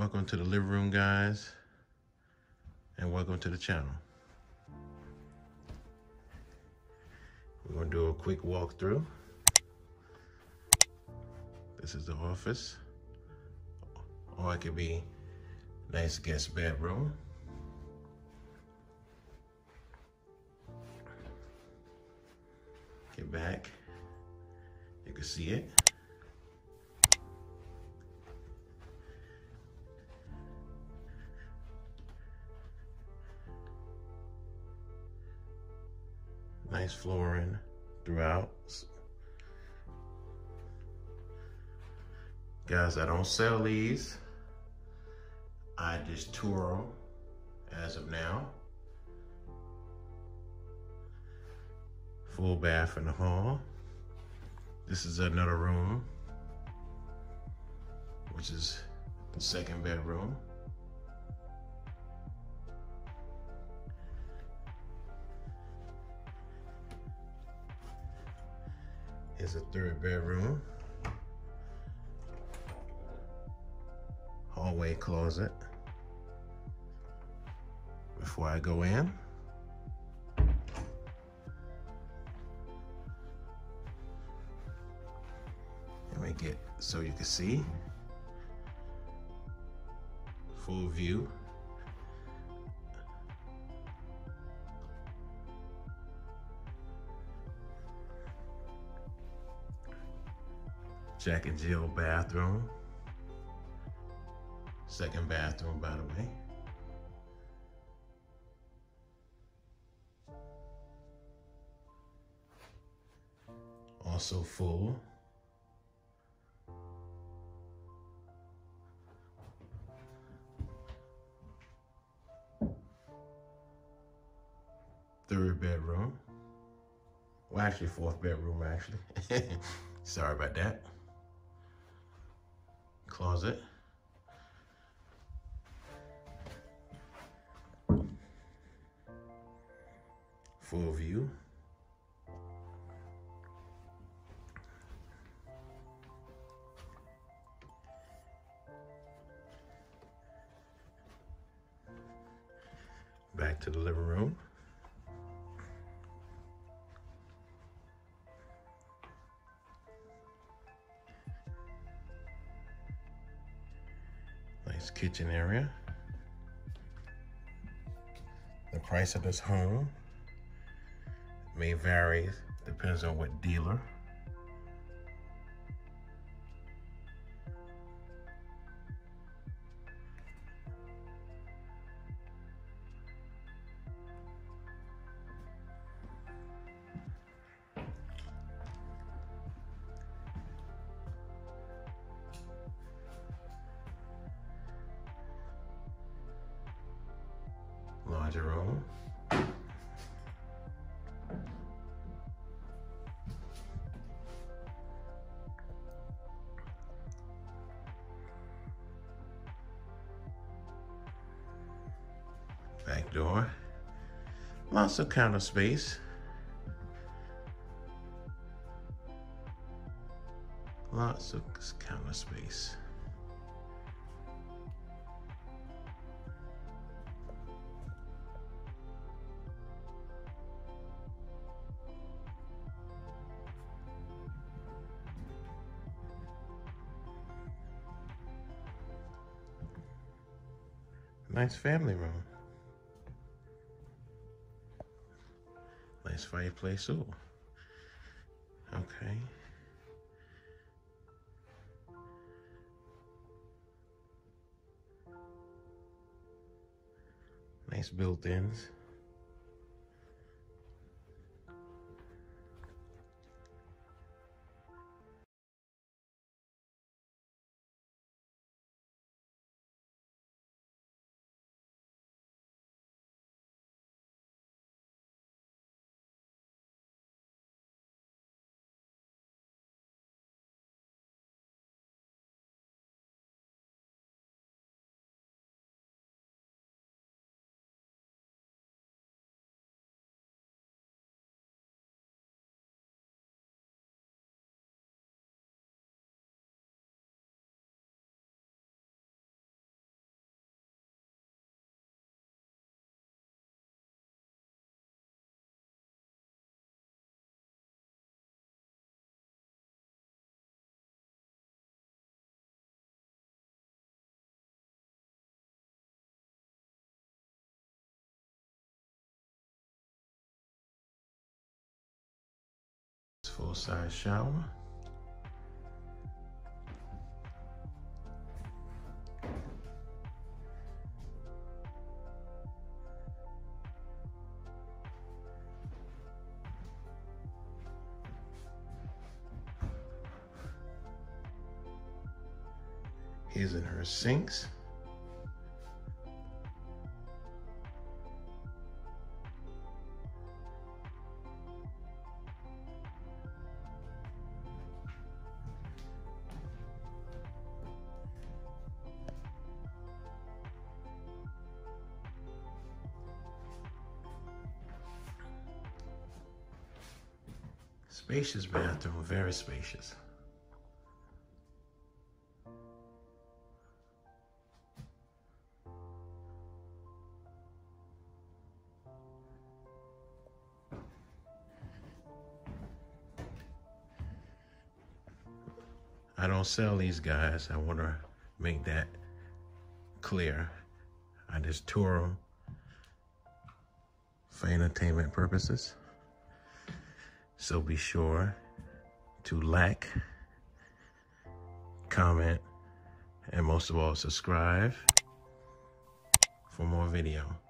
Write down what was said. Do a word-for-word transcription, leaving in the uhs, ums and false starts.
Welcome to the living room, guys, and welcome to the channel. We're gonna do a quick walkthrough. This is the office, or it could be nice guest bedroom. Get back, you can see it. Nice flooring throughout. Guys, I don't sell these. I just tour them as of now. Full bath in the hall. This is another room, which is the second bedroom. Here's a third bedroom. Hallway closet. Before I go in, let me get so you can see full view. Jack and Jill bathroom. Second bathroom, by the way. Also full. Third bedroom. Well, actually fourth bedroom, actually. Sorry about that. Closet. Full view. Back to the living room. Nice kitchen area. The price of this home may vary, depends on what dealer. Laundry room. Back door. Lots of counter space. Lots of counter space. Nice family room. Nice fireplace, ooh. Okay. Nice built-ins. full-size shower. His and her sinks. Spacious bathroom, very spacious. I don't sell these guys. I want to make that clear. I just tour them for entertainment purposes. So be sure to like, comment, and most of all, subscribe for more video.